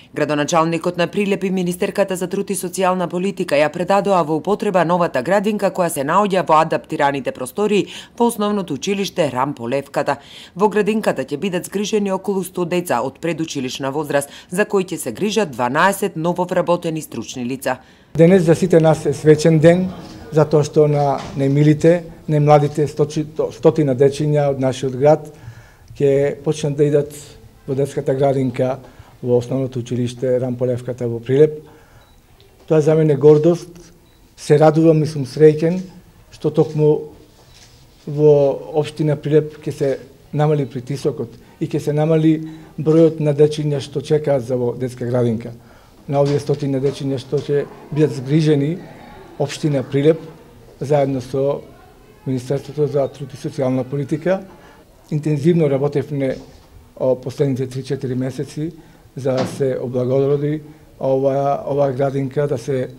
Градоначалникот на Прилеп и министерката за труд и социјална политика ја предадоа во употреба новата градинка која се наоѓа во адаптираните простории во основното училиште Рампо Левката. Во градинката ќе бидат згрижени околу 100 деца од предучилишна возраст, за кои ќе се грижат 12 нововработени стручни лица. Денес за сите нас е свечен ден, затоа што на најмилите, најмладите стотина дечиња од нашиот град ќе почнат да идат во детската градинка во основното училиште Рампо Левката во Прилеп. Тоа за мене гордост. Се радувам и сум среќен што токму во општина Прилеп ќе се намали притисокот и ќе се намали бројот на дечиња што чекаат за во детска градинка. На овие стотина дечиња што ќе бидат згрижени, општина Прилеп заедно со Министерството за труд и социјална политика интензивно работевме последните 3-4 месеци за да се облагороди ова градинка, да се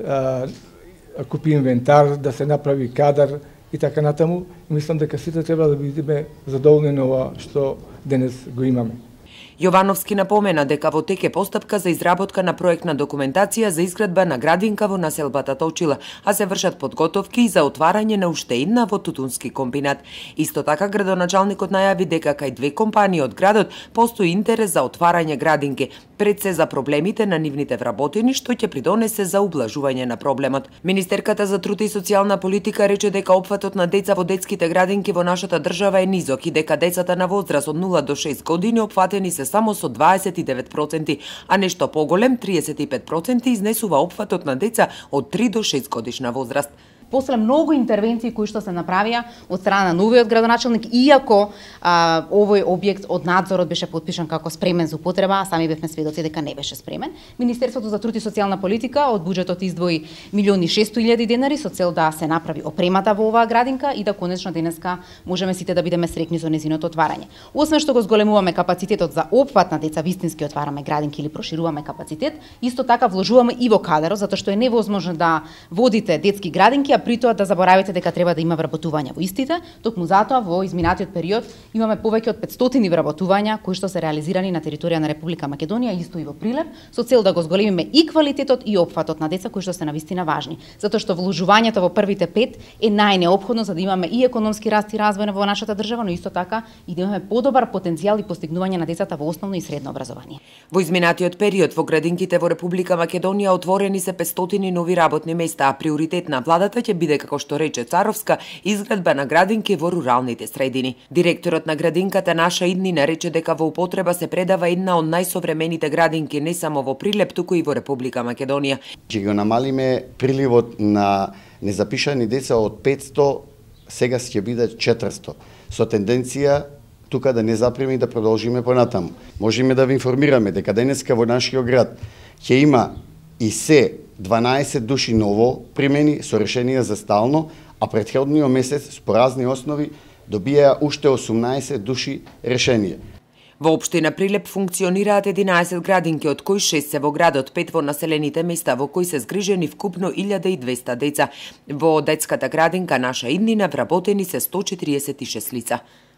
купи инвентар, да се направи кадар и така натаму. Мислам дека сите треба да бидеме задоволни на ова што денес го имаме. Јовановски напомена дека во тек е постапка за изработка на проектна документација за изградба на градинка во населбата Точила, а се вршат подготовки за отварање на уште една во тутунски комбинат. Исто така градоначалникот најави дека кај две компании од градот постои интерес за отварање градинки, пред се за проблемите на нивните вработени, што ќе придонесе за ублажување на проблемот. Министерката за труд и социјална политика рече дека опфатот на деца во детските градинки во нашата држава е низок и дека децата на возраст од 0 до 6 години опфатени се само со 29%, а нешто поголем 35% изнесува опфатот на деца од 3 до 6 годишна возраст. После многу интервенции кои што се направија од страна на новиот градоначалник, иако овој објект од надзорот беше потпишан како спремен за употреба, а сами бевме сведоци дека не беше спремен, Министерството за труд и социјална политика од буџетот издвои 1.600.000 денари со цел да се направи опремата во оваа градинка и да конечно денеска можеме сите да бидеме среќни со нејзиното отварање. Освен што го зголемуваме капацитетот за опфат на деца, вистински отвараме градинки или прошируваме капацитет, исто така вложуваме и во кадарот, затоа што е невозможно да водите детски градинки, при тоа да заборавите дека треба да има вработувања во истите, токму затоа во изминатиот период имаме повеќе од 500 вработувања кои што се реализирани на територија на Република Македонија, исто и во Прилеп, со цел да го зголемиме и квалитетот и опфатот на деца кои што се навистина важни, затоа што вложувањето во првите 5 е најнеопходно за да имаме и економски раст и развој во нашата држава, но исто така и да имаме подобар потенцијал и постигнување на децата во основно и средно образование. Во изминатиот период во градинките во Република Македонија отворени се 500 нови работни места, а приоритет на владата ќе биде, како што рече Царовска, изградба на градинки во руралните средини. Директорот на градинката Наша Иднина рече дека во употреба се предава една од најсовремените градинки не само во Прилеп, туку и во Република Македонија. Ќе го намалиме приливот на незапишани деца од 500, сега ќе биде 400, со тенденција тука да не запреми и да продолжиме понатаму. Можеме да ви информираме дека денеска во нашиот град ќе има и се 12 души ново примени со решенија за стално, а претходниот месец по разни основи добија уште 18 души решенија. Во општина Прилеп функционираат 11 градинки, од кои 6 се во градот, 5 во населените места, во кои се згрижени вкупно 1200 деца. Во детската градинка Наша Иднина вработени се 146 лица.